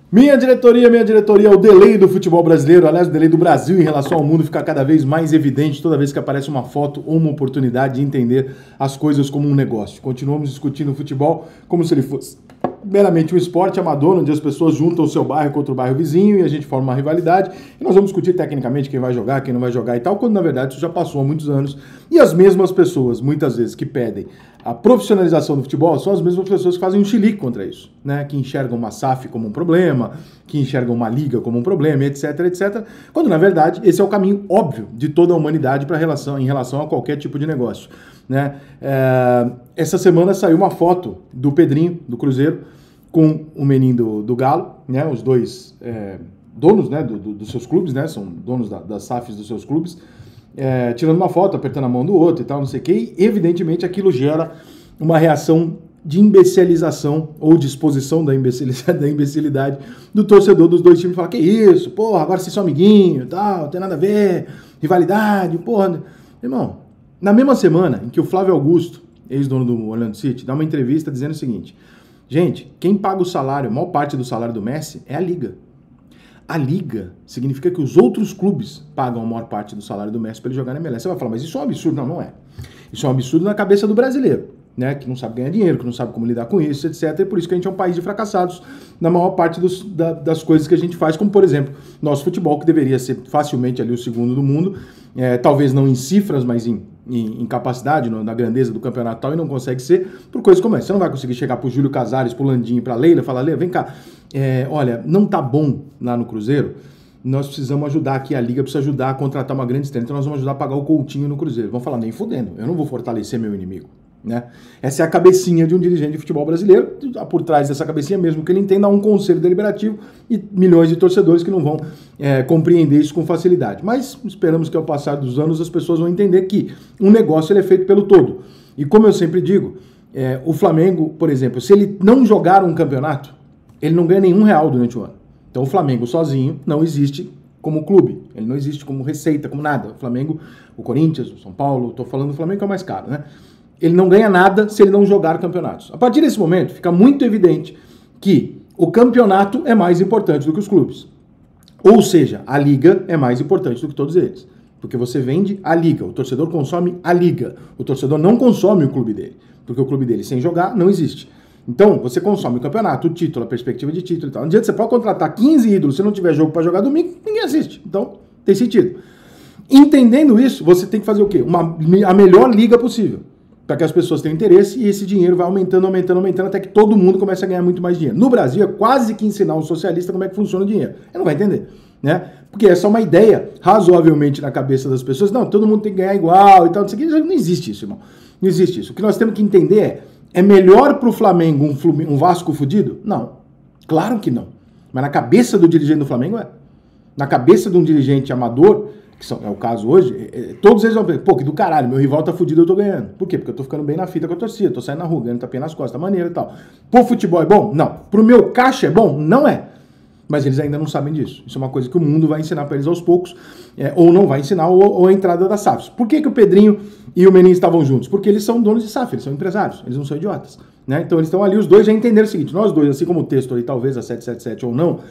Minha diretoria, o delay do futebol brasileiro, aliás, o delay do Brasil em relação ao mundo fica cada vez mais evidente toda vez que aparece uma foto ou uma oportunidade de entender as coisas como um negócio. Continuamos discutindo o futebol como se ele fosse meramente um esporte amador, onde as pessoas juntam o seu bairro contra o bairro vizinho e a gente forma uma rivalidade e nós vamos discutir tecnicamente quem vai jogar, quem não vai jogar e tal, quando na verdade isso já passou há muitos anos e as mesmas pessoas, muitas vezes, que pedem a profissionalização do futebol são as mesmas pessoas que fazem um chilique contra isso, né? Que enxergam uma SAF como um problema, que enxergam uma liga como um problema, etc, etc, quando na verdade esse é o caminho óbvio de toda a humanidade em relação a qualquer tipo de negócio, né? Essa semana saiu uma foto do Pedrinho, do Cruzeiro, com o Menin do Galo, né? Os dois donos, né, dos seus clubes, né? São donos das SAFs dos seus clubes, tirando uma foto, apertando a mão do outro e tal, não sei o que, e evidentemente aquilo gera uma reação de imbecilização ou de exposição da imbecilidade do torcedor dos dois times. Fala, que isso, porra, agora vocês são amiguinhos, tal, não tem nada a ver, rivalidade, porra. Irmão, na mesma semana em que o Flávio Augusto, ex-dono do Orlando City, dá uma entrevista dizendo o seguinte: gente, quem paga o salário, a maior parte do salário do Messi é a Liga. A Liga significa que os outros clubes pagam a maior parte do salário do Messi para ele jogar na MLS. Você vai falar, mas isso é um absurdo. Não, não é. Isso é um absurdo na cabeça do brasileiro, né? Que não sabe ganhar dinheiro, que não sabe como lidar com isso, etc. E por isso que a gente é um país de fracassados na maior parte das coisas que a gente faz, como, por exemplo, nosso futebol, que deveria ser facilmente ali o segundo do mundo, talvez não em cifras, mas em capacidade, na grandeza do campeonato tal, e não consegue ser por coisas como essa. Você não vai conseguir chegar pro Júlio Casares, pro Landinho, pra Leila e falar, Leila, vem cá, olha, não tá bom lá no Cruzeiro, nós precisamos ajudar aqui, a Liga precisa ajudar a contratar uma grande estrela, então nós vamos ajudar a pagar o Coutinho no Cruzeiro. Vão falar, nem fudendo, eu não vou fortalecer meu inimigo, né? Essa é a cabecinha de um dirigente de futebol brasileiro, por trás dessa cabecinha, mesmo que ele entenda, um conselho deliberativo e milhões de torcedores que não vão compreender isso com facilidade. Mas esperamos que ao passar dos anos as pessoas vão entender que um negócio ele é feito pelo todo. E como eu sempre digo, o Flamengo, por exemplo, se ele não jogar um campeonato, ele não ganha nenhum real durante o ano. Então o Flamengo sozinho não existe como clube, ele não existe como receita, como nada. O Flamengo, o Corinthians, o São Paulo, estou falando do Flamengo que é o mais caro, né? Ele não ganha nada se ele não jogar campeonatos. A partir desse momento, fica muito evidente que o campeonato é mais importante do que os clubes. Ou seja, a Liga é mais importante do que todos eles. Porque você vende a Liga, o torcedor consome a Liga. O torcedor não consome o clube dele, porque o clube dele sem jogar não existe. Então, você consome o campeonato, o título, a perspectiva de título e tal. No dia que você pode contratar 15 ídolos, se não tiver jogo para jogar domingo, ninguém assiste. Então, tem sentido. Entendendo isso, você tem que fazer o quê? A melhor liga possível, para que as pessoas tenham interesse e esse dinheiro vai aumentando, até que todo mundo comece a ganhar muito mais dinheiro. No Brasil, é quase que ensinar um socialista como é que funciona o dinheiro. Ele não vai entender, né? Porque essa é uma ideia razoavelmente na cabeça das pessoas. Não, todo mundo tem que ganhar igual e tal. Não existe isso, irmão. Não existe isso. O que nós temos que entender é melhor para o Flamengo um Vasco fudido? Não. Claro que não. Mas na cabeça do dirigente do Flamengo é. Na cabeça de um dirigente amador, que é o caso hoje, todos eles vão pensar, pô, que do caralho, meu rival tá fudido, eu tô ganhando. Por quê? Porque eu tô ficando bem na fita com a torcida, tô saindo na rua, ganhando tapinha nas costas, tá maneiro e tal. Pro futebol é bom? Não. Pro meu caixa é bom? Não é. Mas eles ainda não sabem disso. Isso é uma coisa que o mundo vai ensinar para eles aos poucos, ou não vai ensinar, ou a entrada das SAFs. Por que o Pedrinho e o Menin estavam juntos? Porque eles são donos de SAF, eles são empresários, eles não são idiotas, né? Então eles estão ali, os dois já entenderam o seguinte, nós dois, assim como o texto ali, talvez a 777 ou não,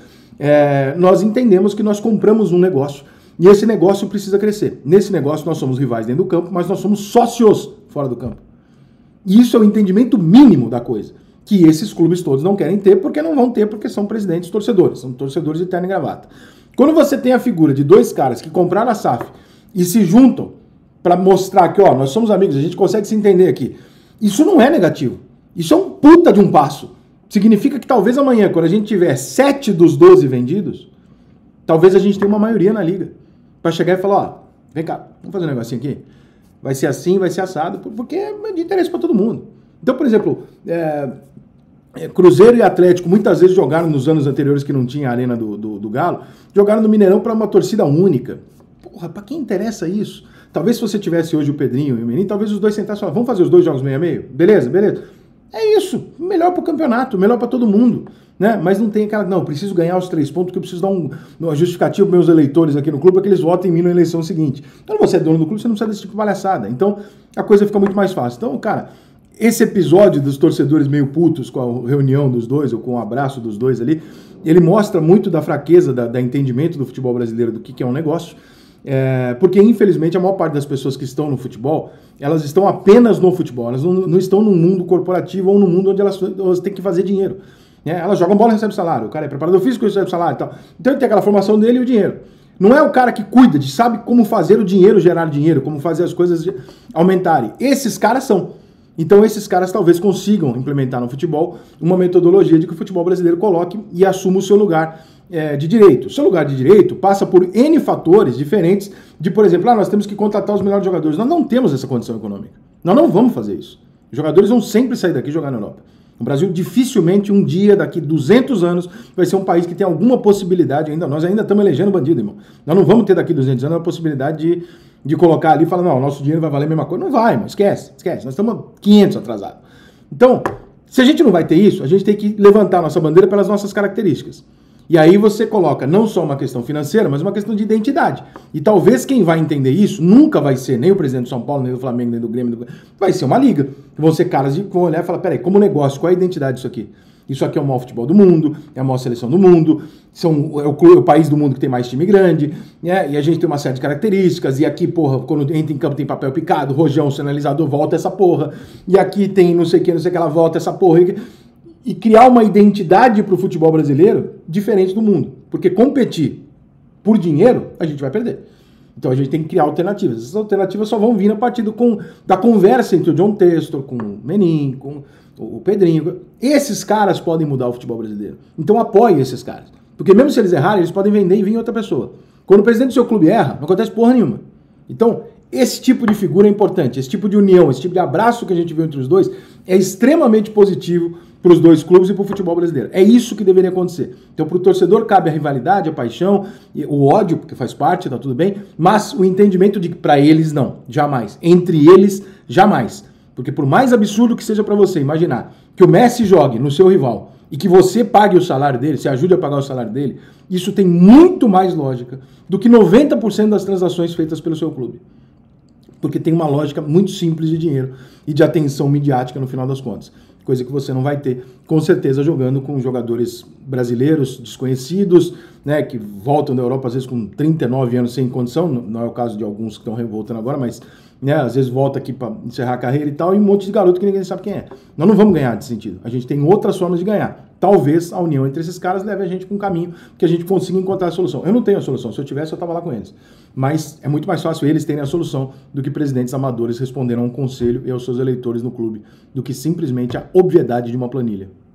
nós entendemos que nós compramos um negócio, e esse negócio precisa crescer. Nesse negócio nós somos rivais dentro do campo, mas nós somos sócios fora do campo. E isso é o entendimento mínimo da coisa, que esses clubes todos não querem ter, porque não vão ter, porque são presidentes torcedores, são torcedores de terno e gravata. Quando você tem a figura de dois caras que compraram a SAF e se juntam para mostrar que, ó, nós somos amigos, a gente consegue se entender aqui, isso não é negativo. Isso é um puta de um passo. Significa que talvez amanhã, quando a gente tiver 7 dos 12 vendidos, talvez a gente tenha uma maioria na liga. Para chegar e falar, ó, vem cá, vamos fazer um negocinho aqui? Vai ser assim, vai ser assado, porque é de interesse para todo mundo. Então, por exemplo, Cruzeiro e Atlético muitas vezes jogaram nos anos anteriores que não tinha a arena do Galo, jogaram no Mineirão para uma torcida única. Porra, para quem interessa isso? Talvez se você tivesse hoje o Pedrinho e o Menin, talvez os dois sentassem e falassem, vamos fazer os dois jogos meio a meio? Beleza, beleza. É isso, melhor para o campeonato, melhor para todo mundo, né? Mas não tem aquela, não, preciso ganhar os 3 pontos, que eu preciso dar uma justificativa para meus eleitores aqui no clube, para que eles votem em mim na eleição seguinte. Então, você é dono do clube, você não precisa desse tipo de palhaçada. Então, a coisa fica muito mais fácil. Então, cara, esse episódio dos torcedores meio putos com a reunião dos dois, ou com o abraço dos dois ali, ele mostra muito da fraqueza, da entendimento do futebol brasileiro do que é um negócio, porque infelizmente a maior parte das pessoas que estão no futebol, elas estão apenas no futebol, elas não estão no mundo corporativo ou no mundo onde elas têm que fazer dinheiro. Elas jogam bola e recebem salário, o cara é preparador físico e recebe salário e tal. Então ele tem aquela formação dele e o dinheiro. Não é o cara que cuida, sabe como fazer o dinheiro gerar dinheiro, como fazer as coisas aumentarem. Esses caras são. Então esses caras talvez consigam implementar no futebol uma metodologia de que o futebol brasileiro coloque e assuma o seu lugar de direito. O seu lugar de direito passa por N fatores diferentes de, por exemplo, nós temos que contratar os melhores jogadores. Nós não temos essa condição econômica. Nós não vamos fazer isso. Os jogadores vão sempre sair daqui e jogar na Europa. O Brasil dificilmente um dia, daqui 200 anos, vai ser um país que tem alguma possibilidade ainda. Nós ainda estamos elegendo bandido, irmão. Nós não vamos ter daqui 200 anos a possibilidade de colocar ali e falar, não, o nosso dinheiro vai valer a mesma coisa. Não vai, irmão, esquece. Nós estamos 500 atrasados. Então, se a gente não vai ter isso, a gente tem que levantar a nossa bandeira pelas nossas características. E aí você coloca não só uma questão financeira, mas uma questão de identidade. E talvez quem vai entender isso nunca vai ser nem o presidente do São Paulo, nem do Flamengo, nem do Grêmio. Vai ser uma liga. Vão ser caras que vão olhar e falar, peraí, como negócio, qual é a identidade disso aqui? Isso aqui é o maior futebol do mundo, é a maior seleção do mundo, é o país do mundo que tem mais time grande, né? E a gente tem uma série de características, e aqui, porra, quando entra em campo tem papel picado, rojão, sinalizador, volta essa porra, e aqui tem não sei o que, ela volta essa porra. E criar uma identidade para o futebol brasileiro diferente do mundo. Porque competir por dinheiro, a gente vai perder. Então a gente tem que criar alternativas. Essas alternativas só vão vir a partir da conversa entre o John Textor, com o Menin, com o Pedrinho. Esses caras podem mudar o futebol brasileiro. Então apoie esses caras. Porque mesmo se eles errarem, eles podem vender e vir outra pessoa. Quando o presidente do seu clube erra, não acontece porra nenhuma. Então, esse tipo de figura é importante. Esse tipo de união, esse tipo de abraço que a gente viu entre os dois é extremamente positivo para os dois clubes e para o futebol brasileiro. É isso que deveria acontecer. Então, para o torcedor cabe a rivalidade, a paixão, o ódio, porque faz parte, tá tudo bem, mas o entendimento de que para eles não, jamais. Entre eles, jamais. Porque por mais absurdo que seja para você imaginar que o Messi jogue no seu rival e que você pague o salário dele, se ajude a pagar o salário dele, isso tem muito mais lógica do que 90% das transações feitas pelo seu clube. Porque tem uma lógica muito simples de dinheiro e de atenção midiática no final das contas. Coisa que você não vai ter, com certeza, jogando com jogadores brasileiros desconhecidos, né, que voltam da Europa às vezes com 39 anos sem condição, não é o caso de alguns que estão voltando agora, mas né, às vezes volta aqui para encerrar a carreira e tal, e um monte de garoto que ninguém sabe quem é. Nós não vamos ganhar nesse sentido. A gente tem outras formas de ganhar. Talvez a união entre esses caras leve a gente para um caminho que a gente consiga encontrar a solução. Eu não tenho a solução. Se eu tivesse, eu estava lá com eles. Mas é muito mais fácil eles terem a solução do que presidentes amadores responderam a um conselho e aos seus eleitores no clube, do que simplesmente a obviedade de uma planilha.